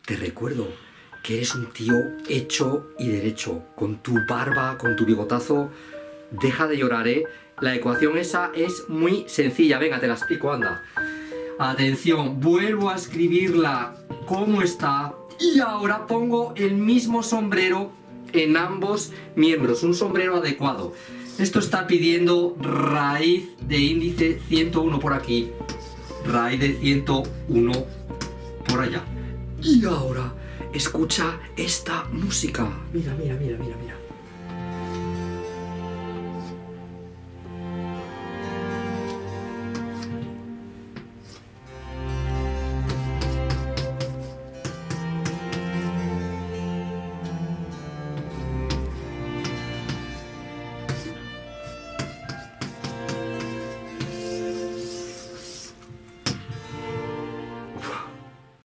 te recuerdo que eres un tío hecho y derecho, con tu barba, con tu bigotazo. Deja de llorar, ¿eh? La ecuación esa es muy sencilla. Venga, te la explico, anda. Atención, vuelvo a escribirla como está y ahora pongo el mismo sombrero en ambos miembros, un sombrero adecuado. Esto está pidiendo raíz de índice 101 por aquí, raíz de 101 por allá. Y ahora, escucha esta música. Mira, mira, mira, mira, mira.